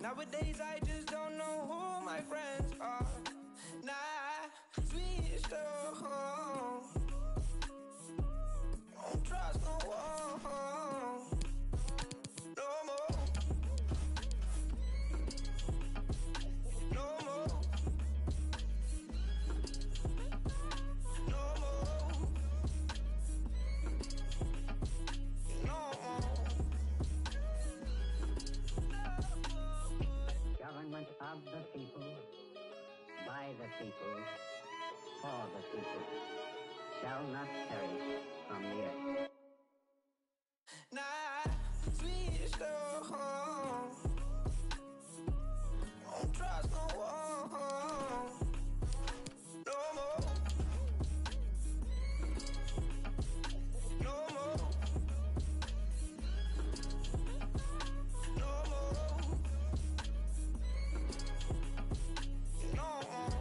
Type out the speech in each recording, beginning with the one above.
Nowadays I just don't know who my friends are. Nah, sweet stuff. Don't trust no one. No more. No more. No more. No more. Government of the people, by the people, for the people, shall not perish from the earth. Nah, sweet stuff. Don't trust no one. No more. No more. No more. No more.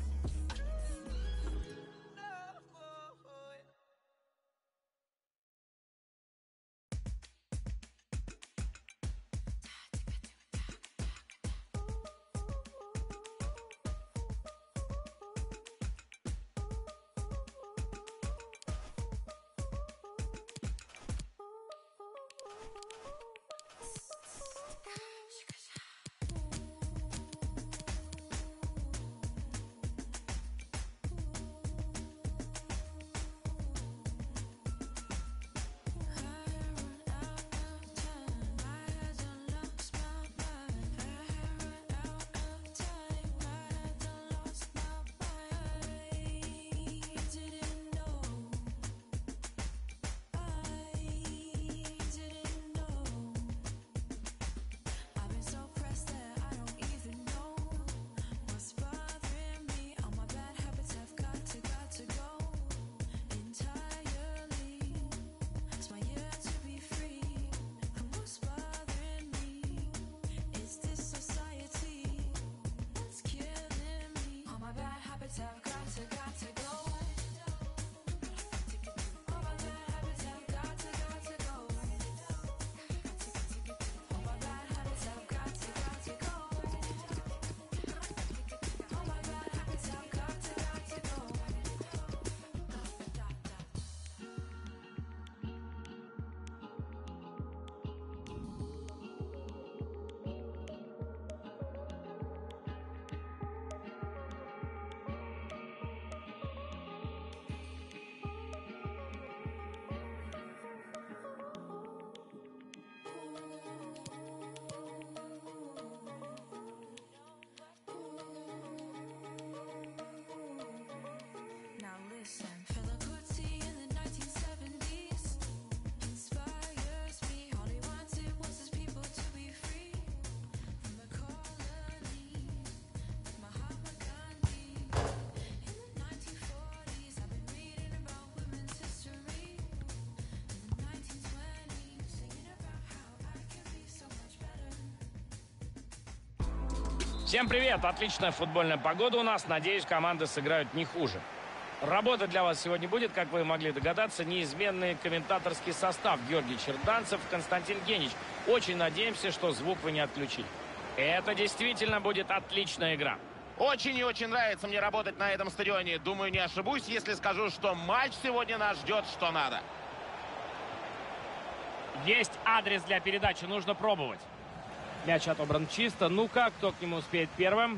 Now listen, Fela Kuti in the 1970s inspires me. All he wanted was his people to be free from the colonies, like Mahatma Gandhi. In the 1940s, I've been reading about women's history. In the 1920s, singing about how I can be so much better. Всем привет! Отличная футбольная погода у нас. Надеюсь, команды сыграют не хуже. Работа для вас сегодня будет, как вы могли догадаться, неизменный комментаторский состав. Георгий Черданцев, Константин Генич. Очень надеемся, что звук вы не отключили. Это действительно будет отличная игра. Очень и очень нравится мне работать на этом стадионе. Думаю, не ошибусь, если скажу, что матч сегодня нас ждет что надо. Есть адрес для передачи, нужно пробовать. Мяч отобран чисто. Ну-ка, кто к нему успеет первым?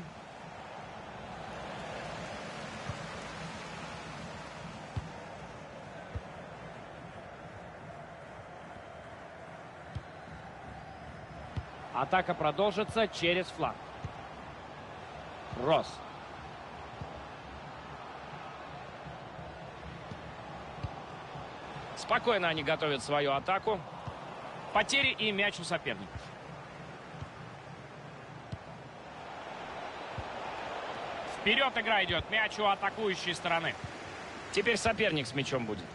Атака продолжится через фланг. Росс. Спокойно они готовят свою атаку. Потери и мяч у соперников. Вперед игра идет. Мяч у атакующей стороны. Теперь соперник с мячом будет.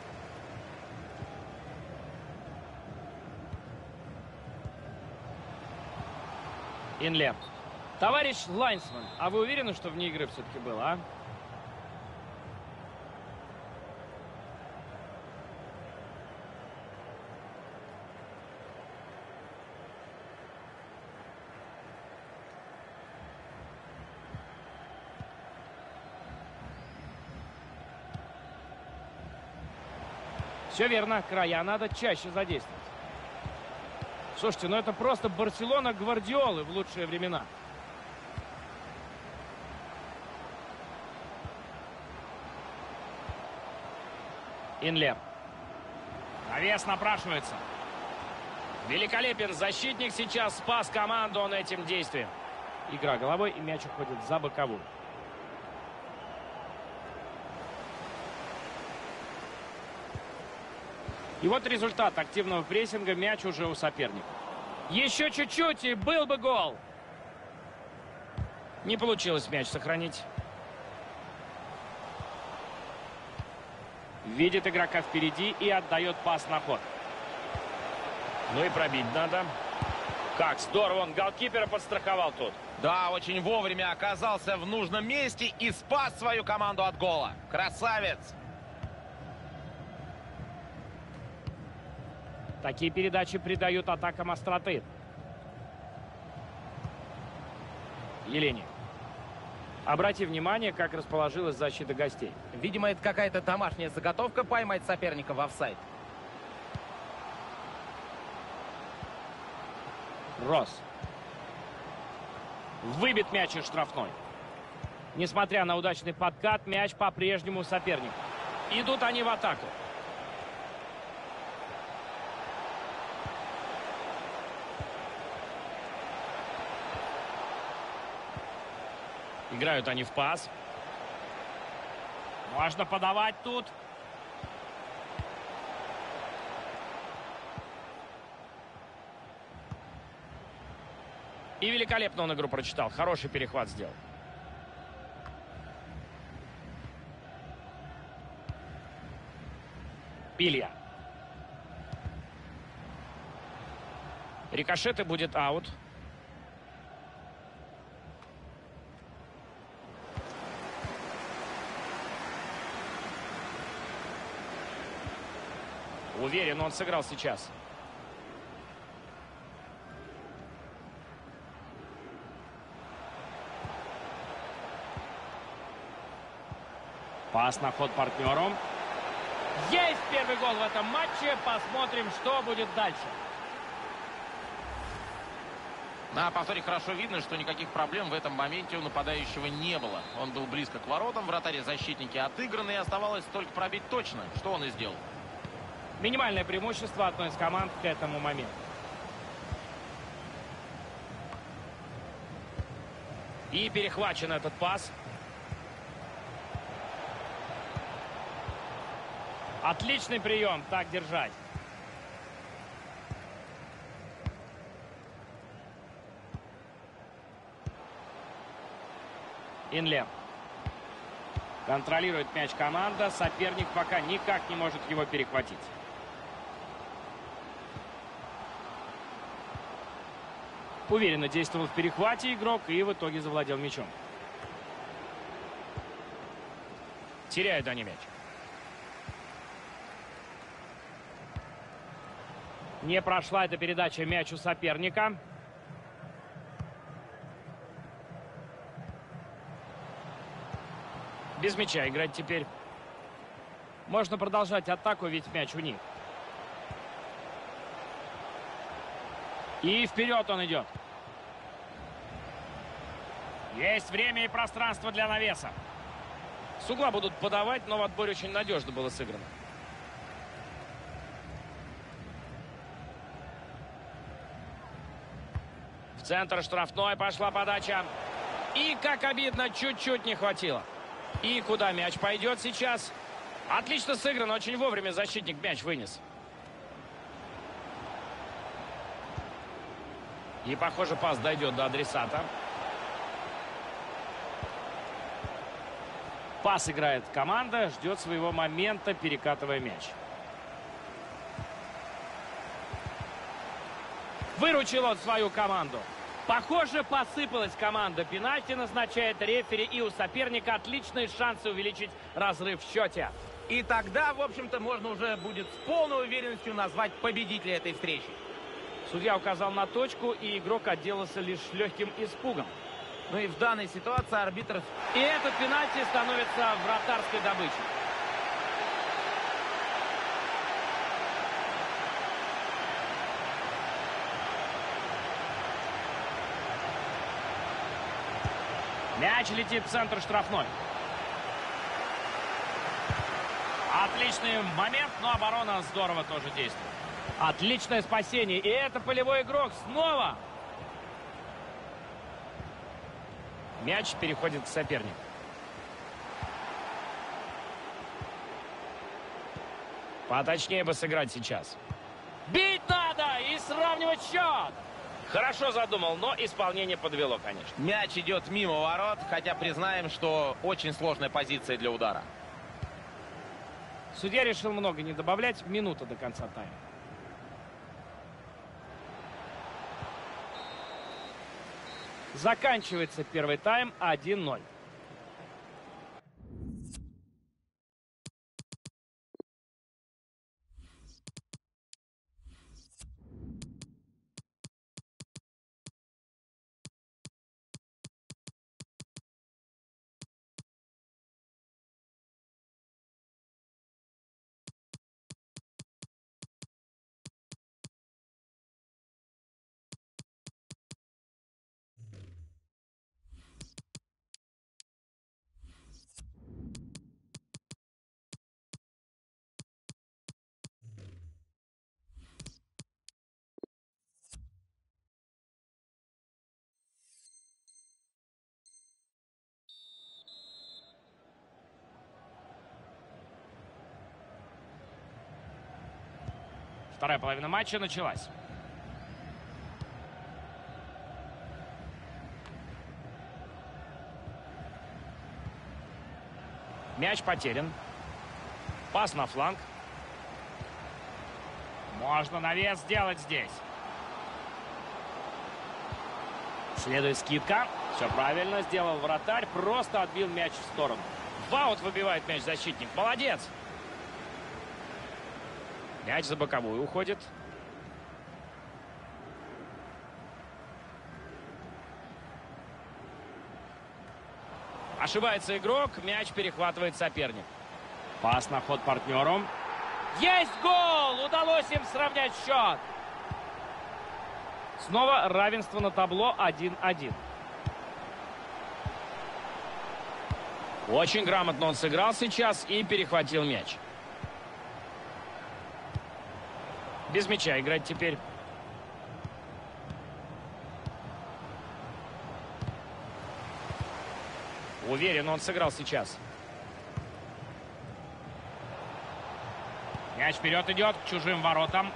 Инлеп. Товарищ Лайнсман, а вы уверены, что вне игры все-таки было, а? Все верно, края надо чаще задействовать. Слушайте, ну это просто Барселона Гвардиолы в лучшие времена. Инлер. Навес напрашивается. Великолепен защитник, сейчас спас команду он этим действием. Игра головой, и мяч уходит за боковую. И вот результат активного прессинга. Мяч уже у соперника. Еще чуть-чуть, и был бы гол. Не получилось мяч сохранить. Видит игрока впереди и отдает пас на ход. Ну и пробить надо. Как здорово, он голкипера подстраховал тут. Да, очень вовремя оказался в нужном месте и спас свою команду от гола. Красавец! Такие передачи придают атакам остроты. Елени. Обрати внимание, как расположилась защита гостей. Видимо, это какая-то домашняя заготовка поймать соперника в офсайд. Росс. Выбит мяч из штрафной. Несмотря на удачный подкат, мяч по-прежнему соперник. Идут они в атаку. Играют они в пас. Можно подавать тут. И великолепно он игру прочитал. Хороший перехват сделал. Пилья. Рикошет и будет аут. Уверен, он сыграл сейчас. Пас на ход партнеру. Есть первый гол в этом матче. Посмотрим, что будет дальше. На повторе хорошо видно, что никаких проблем в этом моменте у нападающего не было. Он был близко к воротам, вратари защитники отыграны, и оставалось только пробить точно, что он и сделал. Минимальное преимущество одной из команд к этому моменту. И перехвачен этот пас. Отличный прием, так держать. Инлер. Контролирует мяч команда. Соперник пока никак не может его перехватить. Уверенно действовал в перехвате игрок и в итоге завладел мячом. Теряют они мяч. Не прошла эта передача мячу соперника. Без мяча играть теперь. Можно продолжать атаку, ведь мяч у них. И вперед он идет. Есть время и пространство для навеса. С угла будут подавать, но в отборе очень надежно было сыграно. В центр штрафной пошла подача. И, как обидно, чуть-чуть не хватило. И куда мяч пойдет сейчас? Отлично сыграно, очень вовремя защитник мяч вынес. И, похоже, пас дойдет до адресата. Пас играет команда, ждет своего момента, перекатывая мяч. Выручил он свою команду. Похоже, посыпалась команда. Пенальти назначает рефери, и у соперника отличные шансы увеличить разрыв в счете. И тогда, в общем-то, можно уже будет с полной уверенностью назвать победителя этой встречи. Судья указал на точку, и игрок отделался лишь легким испугом. Ну и в данной ситуации арбитр... И этот пенальти становится вратарской добычей. Мяч летит в центр штрафной. Отличный момент, но оборона здорово тоже действует. Отличное спасение. И это полевой игрок снова. Мяч переходит к сопернику. Поточнее бы сыграть сейчас. Бить надо и сравнивать счет. Хорошо задумал, но исполнение подвело, конечно. Мяч идет мимо ворот, хотя признаем, что очень сложная позиция для удара. Судья решил много не добавлять. Минута до конца тайма. Заканчивается первый тайм 1-0. Вторая половина матча началась. Мяч потерян. Пас на фланг. Можно навес сделать здесь. Следует скидка. Все правильно сделал вратарь. Просто отбил мяч в сторону. В аут выбивает мяч защитник. Молодец. Мяч за боковую уходит. Ошибается игрок. Мяч перехватывает соперник. Пас на ход партнеру. Есть гол! Удалось им сравнять счет. Снова равенство на табло 1-1. Очень грамотно он сыграл сейчас и перехватил мяч. Без мяча играть теперь. Уверен, он сыграл сейчас. Мяч вперед идет к чужим воротам.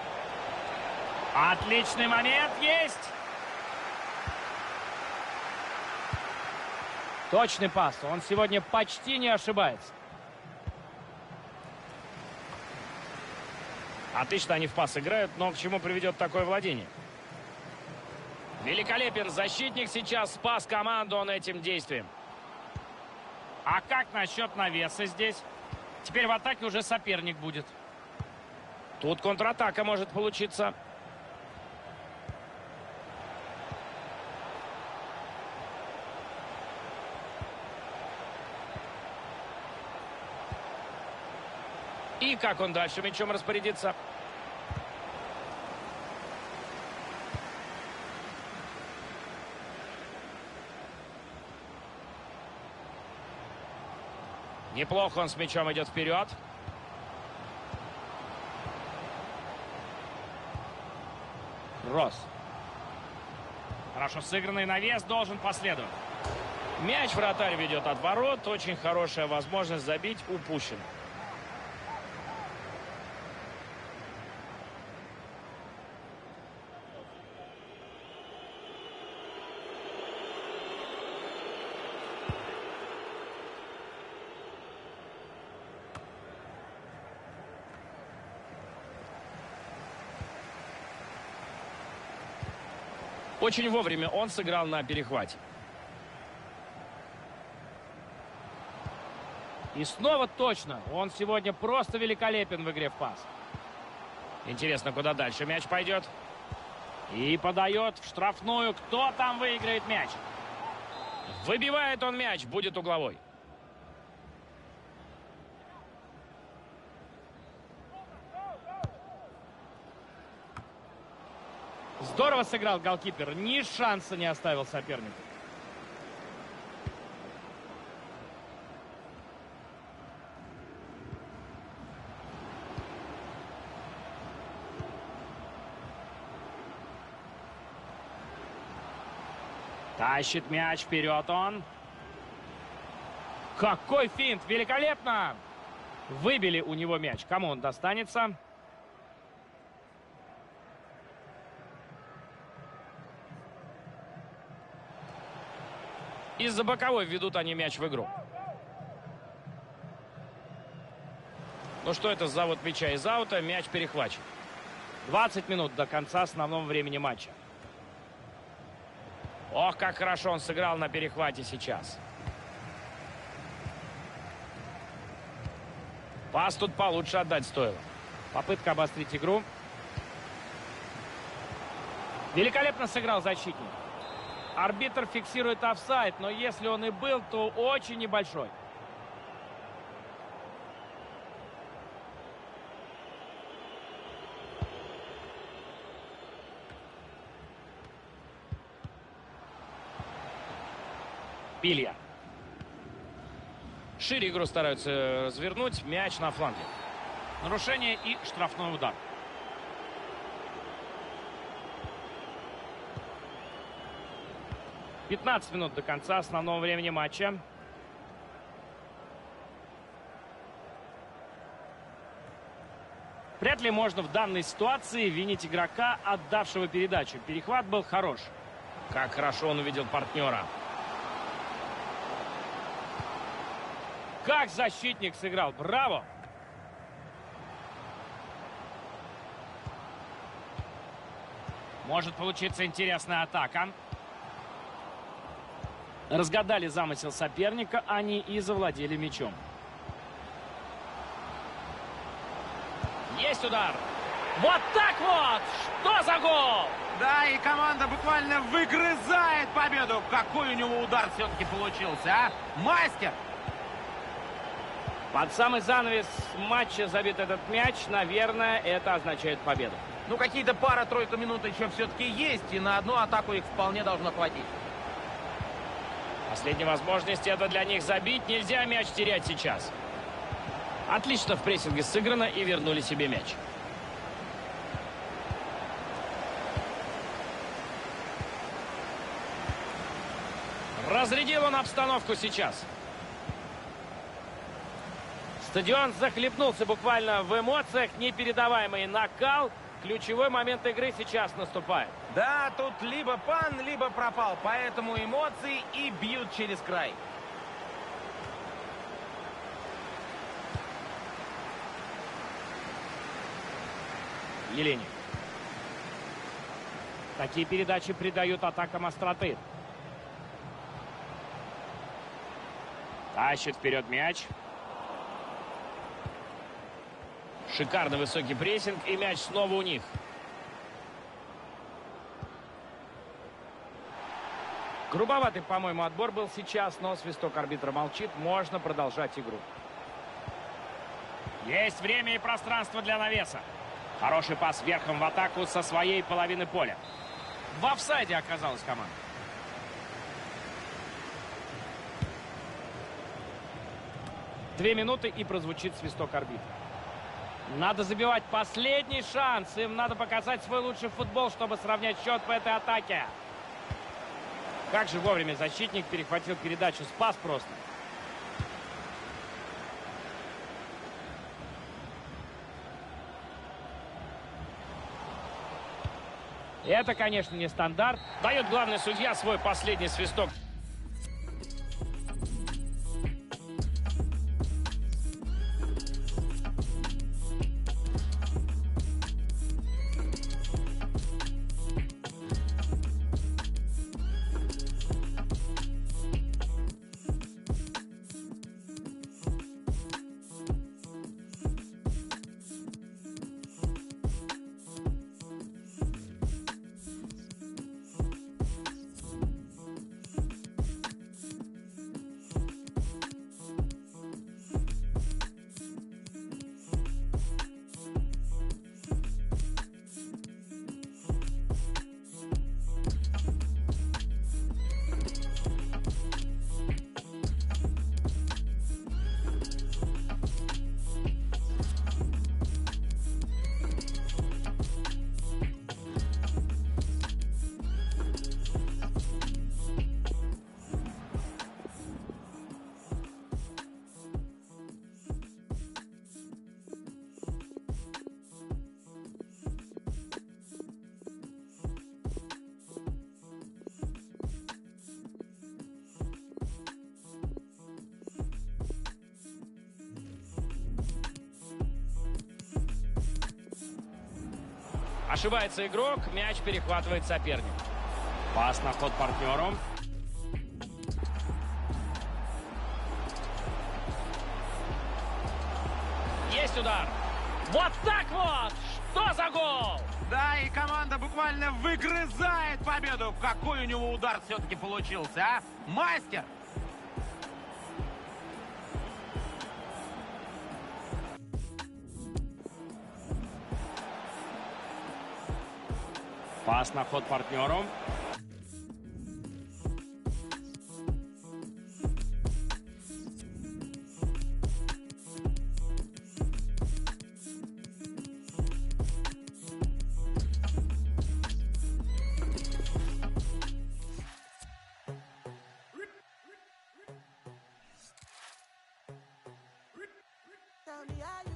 Отличный момент есть. Точный пас. Он сегодня почти не ошибается. Отлично они в пас играют, но к чему приведет такое владение? Великолепен защитник сейчас, спас команду он этим действием. А как насчет навеса здесь? Теперь в атаке уже соперник будет. Тут контратака может получиться. И как он дальше мячом распорядится? Неплохо он с мячом идет вперед. Росс. Хорошо сыгранный навес должен последовать. Мяч вратарь ведет от ворот. Очень хорошая возможность забить, упущена. Очень вовремя он сыграл на перехвате. И снова точно. Он сегодня просто великолепен в игре в пас. Интересно, куда дальше мяч пойдет. И подает в штрафную. Кто там выиграет мяч? Выбивает он мяч. Будет угловой. Здорово сыграл голкипер. Ни шанса не оставил сопернику. Тащит мяч вперед он. Какой финт! Великолепно! Выбили у него мяч. Кому он достанется? Из-за боковой ведут они мяч в игру. Ну что это за завод мяча из аута? Мяч перехвачен. 20 минут до конца основного времени матча. Ох, как хорошо он сыграл на перехвате сейчас. Пас тут получше отдать стоило. Попытка обострить игру. Великолепно сыграл защитник. Арбитр фиксирует офсайд, но если он и был, то очень небольшой. Пилья. Шире игру стараются развернуть. Мяч на фланге. Нарушение и штрафной удар. — 15 минут до конца основного времени матча. Вряд ли можно в данной ситуации винить игрока, отдавшего передачу. Перехват был хорош. Как хорошо он увидел партнера. Как защитник сыграл. Браво! Может получиться интересная атака. Разгадали замысел соперника, они и завладели мячом. Есть удар. Вот так вот! Что за гол? Да, и команда буквально выгрызает победу. Какой у него удар все-таки получился, а? Мастер! Под самый занавес матча забит этот мяч. Наверное, это означает победу. Ну, какие-то пара-тройка минут еще все-таки есть, и на одну атаку их вполне должно хватить. Последняя возможность это для них забить. Нельзя мяч терять сейчас. Отлично в прессинге сыграно и вернули себе мяч. Разрядил он обстановку сейчас. Стадион захлебнулся буквально в эмоциях. Непередаваемый накал. Ключевой момент игры сейчас наступает. Да, тут либо пан, либо пропал. Поэтому эмоции и бьют через край. Еленин. Такие передачи придают атакам остроты. Тащит вперед мяч. Шикарно высокий прессинг, и мяч снова у них. Грубоватый, по-моему, отбор был сейчас, но свисток арбитра молчит. Можно продолжать игру. Есть время и пространство для навеса. Хороший пас верхом в атаку со своей половины поля. В офсайде оказалась команда. Две минуты и прозвучит свисток арбитра. Надо забивать последний шанс. Им надо показать свой лучший футбол, чтобы сравнять счет в этой атаке. Как же вовремя защитник перехватил передачу. Спас просто. Это, конечно, не стандарт. Дает главный судья свой последний свисток. Ошибается игрок, мяч перехватывает соперник. Пас на ход партнеру. Есть удар. Вот так вот! Что за гол? Да, и команда буквально выгрызает победу. Какой у него удар все-таки получился, а? Мастер! Пас на ход партнеру. Tell me how